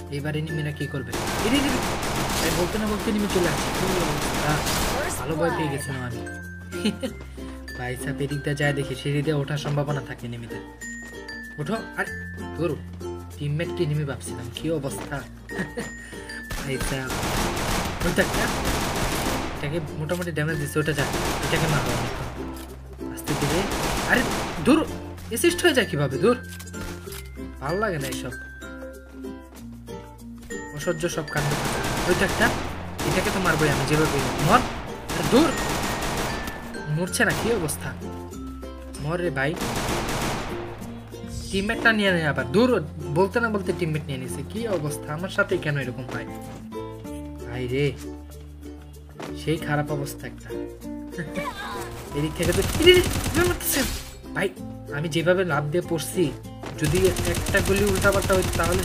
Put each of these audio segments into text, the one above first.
এবার এনিমিরা কি করবে? বলতে না বলতে এনিমি চলে আসছে। ভালো ভয় পেয়ে গেছিলাম আমি। ভাই সাহেব এদিক দিয়ে যায় দেখি সিঁড়ি দিয়ে ওঠার সম্ভাবনা থাকে এনিমিদের। ওঠো। আর তোর টিমমেট কি এনিমি ভাবছিলাম, কি অবস্থা। ভাই সাহেব ওইটা এটাকে মোটামুটি ড্যামেজ দিচ্ছে, ওটা যাক এটাকে মারবো আস্তে ধীরে। আরে দূর অ্যাসিস্ট হয়ে যায় কিভাবে? দূর ভালো লাগে না এইসব অসহ্য সব কাণ্ড। ওইটা একটা, এটাকে তো মারবোই আমি যেভাবে। মর দূর, মরছে না, কি অবস্থা। মর রে ভাই, টিমমেটটা নিয়ে নেয় আবার। দূর বলতে না বলতে টিমমেট নিয়ে নিছে, কি অবস্থা। আমার সাথে কেন এরকম হয় ভাই রে, সেই খারাপ অবস্থা একটা। এদিক থেকে তো ভাই আমি যেভাবে লাভ দিয়ে পড়ছি, যদি একটা গুলি উল্টাপাল্টা হইতো তাহলে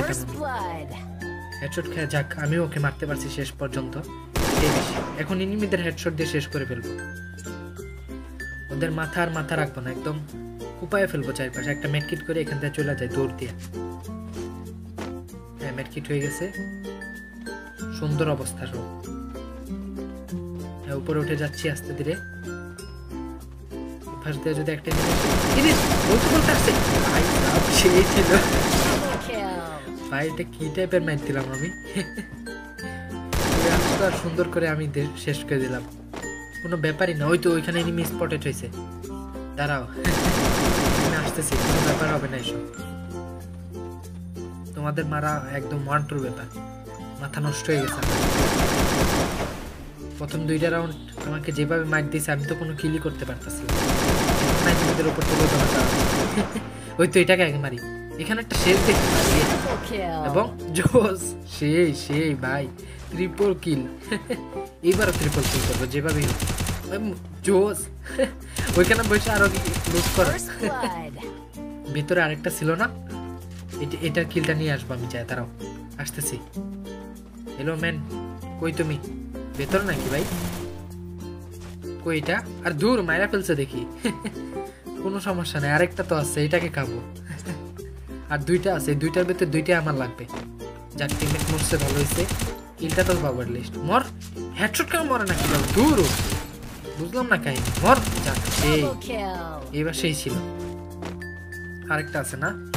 হেডশট খেয়ে যাক আমি ওকে মারতে পারছি শেষ পর্যন্ত। এখন এনিমিদের হেডশট দিয়ে শেষ করে ফেলবো, ওদের মাথা আর মাথা রাখবো না, একদম কুপায়ে ফেলবো চারপাশে। একটা মেডকিট করে এখান থেকে চলে যায় দৌড় দিয়ে। হ্যাঁ মেডকিট হয়ে গেছে, সুন্দর অবস্থা সব। হ্যাঁ উপরে উঠে যাচ্ছি আস্তে ধীরে। ফার্স্ট দিয়ে যদি একটা বলতে বলতে আসছে ভাই সেই ছিল। ভাই এটা কি টাইপের ম্যাচ দিলাম আমি। আর সুন্দর করে আমি শেষ করে দিলাম, কোনো ব্যাপারই না। ওই তো ওইখানে এনিমি স্পটেড হয়েছে, দাঁড়াও আসতেছি, কোনো ব্যাপার হবে না এসব। তোমাদের মারা একদম 1-2 ব্যাপার, মাথা নষ্ট হয়ে গেছে। প্রথম 2টা রাউন্ড আমাকে যেভাবে মার দিয়েছে আমি তো কোনো কিলই করতে পারতেছি না। উপর তুলে দেওয়া ওই তো এটাকে আগে মারি। এখানে একটা শেষ দেখতে এবং জোস সেই ভাই ট্রিপল কিল। এইবারও ট্রিপল কিল করবো যেভাবে জোস। ওইখানে বসে আরো লুট কর। ভিতরে আরেকটা ছিল না, এটার কিলটা নিয়ে আসবো আমি, চাই তারাও আসতেছি। হ্যালো ম্যান, কই তুমি? ভেতর নাকি ভাই? কইটা আর দূর মাইরা ফেলছে দেখি। কোনো সমস্যা নেই, আরেকটা তো আছে, এটাকে খাবো। আর 2টা আছে, 2টার ভেতরে 2টাই আমার লাগবে। যার টিমমেট মরছে ভালো হয়েছে, কিলটা তো পাওয়ার লিস্ট। মর, হেডশট কেন মরে নাকি? দূর বুঝলাম না কাহিনী। মর যাক, সেই এবার সেই ছিল। আরেকটা আছে না?